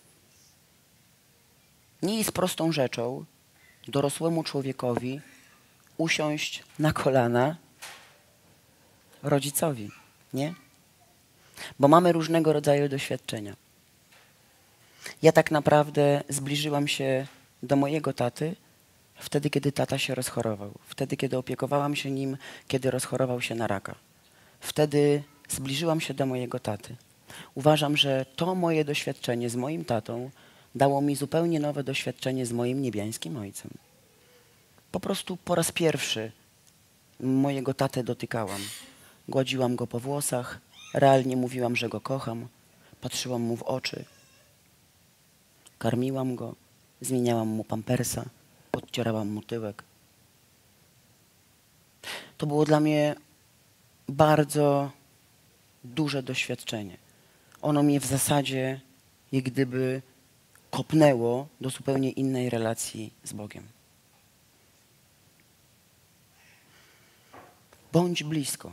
Speaker 1: Nie jest prostą rzeczą dorosłemu człowiekowi usiąść na kolana rodzicowi, nie? Bo mamy różnego rodzaju doświadczenia. Ja tak naprawdę zbliżyłam się do mojego taty wtedy, kiedy tata się rozchorował. Wtedy, kiedy opiekowałam się nim, kiedy rozchorował się na raka. Wtedy zbliżyłam się do mojego taty. Uważam, że to moje doświadczenie z moim tatą dało mi zupełnie nowe doświadczenie z moim niebiańskim ojcem. Po prostu po raz pierwszy mojego tatę dotykałam. Gładziłam go po włosach, realnie mówiłam, że go kocham, patrzyłam mu w oczy, karmiłam go, zmieniałam mu pampersa, podcierałam mu tyłek. To było dla mnie bardzo duże doświadczenie. Ono mnie w zasadzie jak gdyby kopnęło do zupełnie innej relacji z Bogiem. Bądź blisko.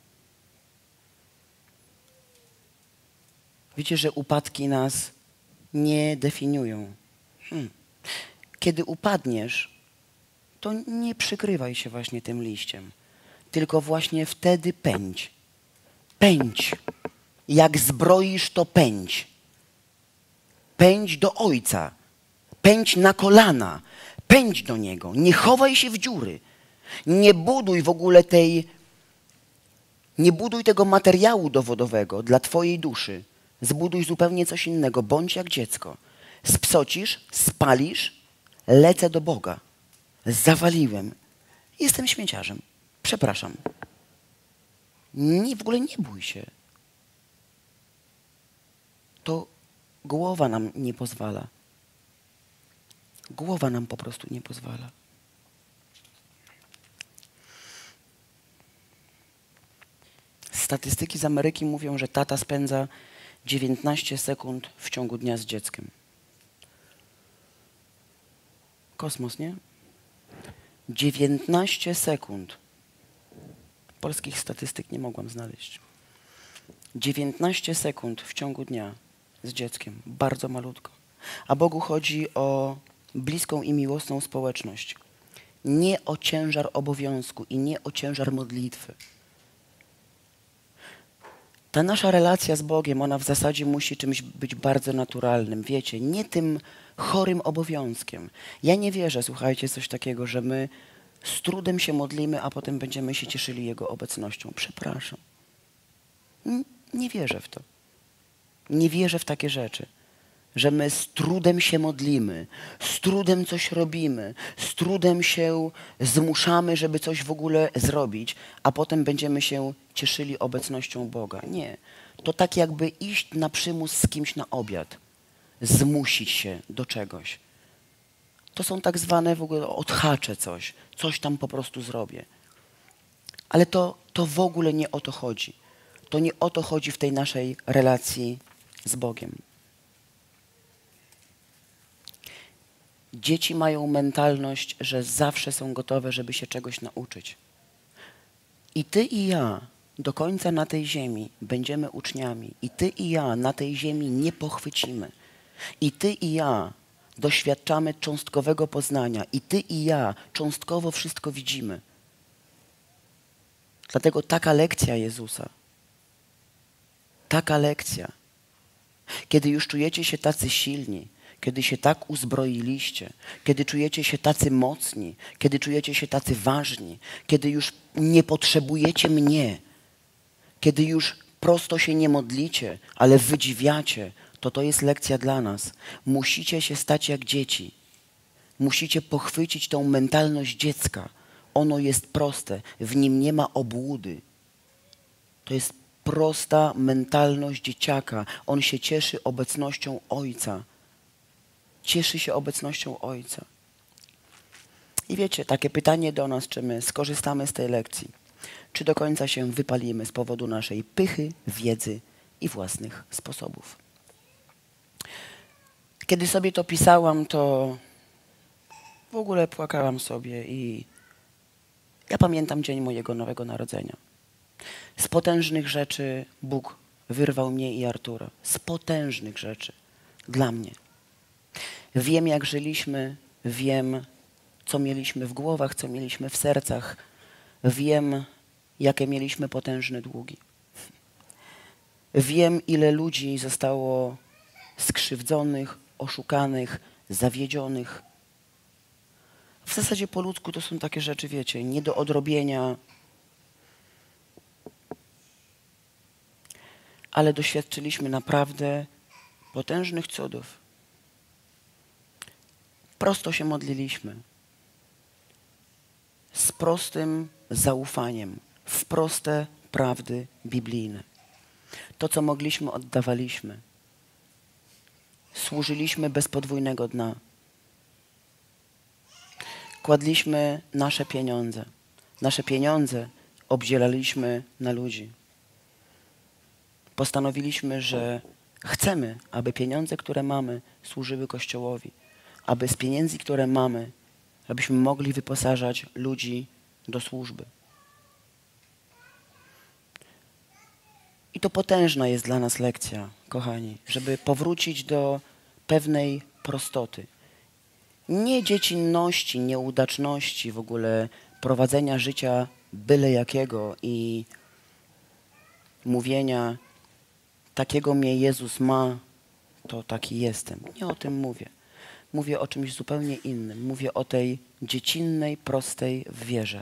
Speaker 1: Wiecie, że upadki nas nie definiują. Hmm. Kiedy upadniesz, to nie przykrywaj się właśnie tym liściem, tylko właśnie wtedy pędź. Pędź. Jak zbroisz, to pędź. Pędź do Ojca. Pędź na kolana. Pędź do Niego. Nie chowaj się w dziury. Nie buduj w ogóle tej, nie buduj tego materiału dowodowego dla twojej duszy. Zbuduj zupełnie coś innego. Bądź jak dziecko. Spsocisz, spalisz, lecę do Boga. Zawaliłem. Jestem śmieciarzem. Przepraszam. Nie, w ogóle nie bój się. To głowa nam nie pozwala. Głowa nam po prostu nie pozwala. Statystyki z Ameryki mówią, że tata spędza dziewiętnaście sekund w ciągu dnia z dzieckiem. Kosmos, nie? dziewiętnaście sekund. Polskich statystyk nie mogłam znaleźć. dziewiętnaście sekund w ciągu dnia z dzieckiem. Bardzo malutko. A Bogu chodzi o bliską i miłosną społeczność. Nie o ciężar obowiązku i nie o ciężar modlitwy. Ta nasza relacja z Bogiem, ona w zasadzie musi czymś być bardzo naturalnym. Wiecie, nie tym chorym obowiązkiem. Ja nie wierzę, słuchajcie, coś takiego, że my z trudem się modlimy, a potem będziemy się cieszyli Jego obecnością. Przepraszam. Nie wierzę w to. Nie wierzę w takie rzeczy. Że my z trudem się modlimy, z trudem coś robimy, z trudem się zmuszamy, żeby coś w ogóle zrobić, a potem będziemy się cieszyli obecnością Boga. Nie. To tak jakby iść na przymus z kimś na obiad. Zmusić się do czegoś. To są tak zwane w ogóle odhaczę coś. Coś tam po prostu zrobię. Ale to, to w ogóle nie o to chodzi. To nie o to chodzi w tej naszej relacji z Bogiem. Dzieci mają mentalność, że zawsze są gotowe, żeby się czegoś nauczyć. I ty i ja do końca na tej ziemi będziemy uczniami. I ty i ja na tej ziemi nie pochwycimy. I ty i ja doświadczamy cząstkowego poznania. I ty i ja cząstkowo wszystko widzimy. Dlatego taka lekcja Jezusa, taka lekcja, kiedy już czujecie się tacy silni, kiedy się tak uzbroiliście, kiedy czujecie się tacy mocni, kiedy czujecie się tacy ważni, kiedy już nie potrzebujecie mnie, kiedy już prosto się nie modlicie, ale wydziwiacie, to to jest lekcja dla nas. Musicie się stać jak dzieci. Musicie pochwycić tą mentalność dziecka. Ono jest proste, w nim nie ma obłudy. To jest prosta mentalność dzieciaka. On się cieszy obecnością Ojca. Cieszy się obecnością Ojca. I wiecie, takie pytanie do nas, czy my skorzystamy z tej lekcji, czy do końca się wypalimy z powodu naszej pychy, wiedzy i własnych sposobów. Kiedy sobie to pisałam, to w ogóle płakałam sobie i ja pamiętam dzień mojego Nowego Narodzenia. Z potężnych rzeczy Bóg wyrwał mnie i Artura. Z potężnych rzeczy. Dla mnie. Wiem, jak żyliśmy, wiem, co mieliśmy w głowach, co mieliśmy w sercach. Wiem, jakie mieliśmy potężne długi. Wiem, ile ludzi zostało skrzywdzonych, oszukanych, zawiedzionych. W zasadzie po ludzku to są takie rzeczy, wiecie, nie do odrobienia. Ale doświadczyliśmy naprawdę potężnych cudów. Prosto się modliliśmy. Z prostym zaufaniem. W proste prawdy biblijne. To, co mogliśmy, oddawaliśmy. Służyliśmy bez podwójnego dna. Kładliśmy nasze pieniądze. Nasze pieniądze obdzielaliśmy na ludzi. Postanowiliśmy, że chcemy, aby pieniądze, które mamy, służyły Kościołowi. Aby z pieniędzy, które mamy, abyśmy mogli wyposażać ludzi do służby. I to potężna jest dla nas lekcja, kochani, żeby powrócić do pewnej prostoty. Nie dziecinności, nieudaczności, w ogóle prowadzenia życia byle jakiego i mówienia, takiego mnie Jezus ma, to taki jestem. Nie o tym mówię. Mówię o czymś zupełnie innym. Mówię o tej dziecinnej, prostej wierze.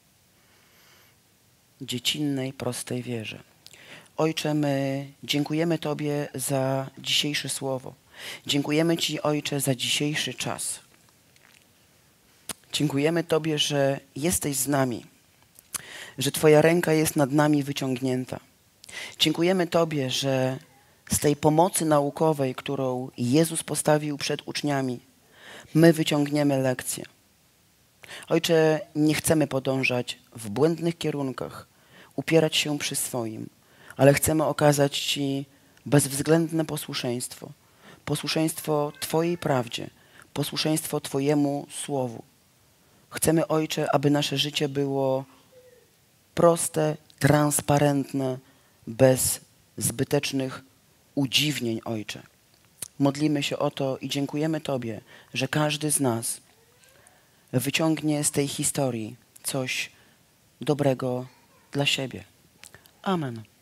Speaker 1: Dziecinnej, prostej wierze. Ojcze, my dziękujemy Tobie za dzisiejsze słowo. Dziękujemy Ci, Ojcze, za dzisiejszy czas. Dziękujemy Tobie, że jesteś z nami, że Twoja ręka jest nad nami wyciągnięta. Dziękujemy Tobie, że z tej pomocy naukowej, którą Jezus postawił przed uczniami, my wyciągniemy lekcję. Ojcze, nie chcemy podążać w błędnych kierunkach, upierać się przy swoim, ale chcemy okazać Ci bezwzględne posłuszeństwo, posłuszeństwo Twojej prawdzie, posłuszeństwo Twojemu słowu. Chcemy, Ojcze, aby nasze życie było proste, transparentne, bez zbytecznych udziwnień, Ojcze. Modlimy się o to i dziękujemy Tobie, że każdy z nas wyciągnie z tej historii coś dobrego dla siebie. Amen.